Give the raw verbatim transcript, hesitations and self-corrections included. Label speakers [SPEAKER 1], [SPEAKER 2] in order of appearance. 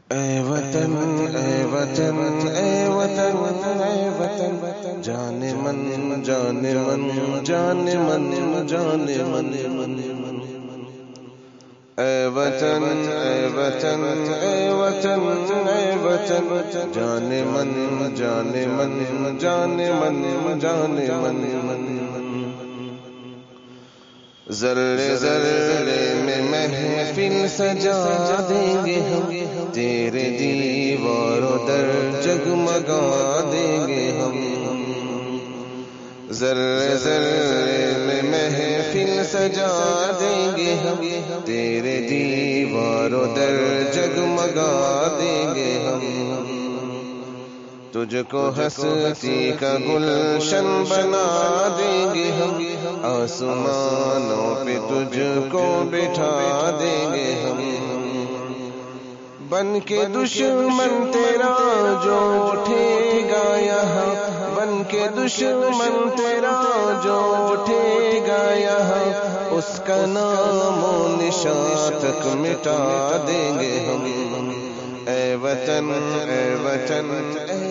[SPEAKER 1] اے وطن اے وطن اے وطن اے وطن جان من جان من جان من جان من اے وطن اے وطن اے وطن اے وطن جان من جان من جان من جان من ذرے ذرے میں محفل سجا دیں گے ہم تیرے دیواروں در جگمگا دیں گے ہم ذرے ذرے میں محفل سجا دیں گے ہم تیرے دیواروں در جگمگا دیں گے ہم تجھ کو ہستی کا گلشن بنا دیں گے ہم آسمانوں پہ تجھ کو بٹھا دیں گے ہم بن کے دشمن تیرا جو اٹھے گا یہاں بن کے دشمن تیرا جو اٹھے گا یہاں اس کا نام و نشان تک مٹا دیں گے ہم اے وطن اے وطن اے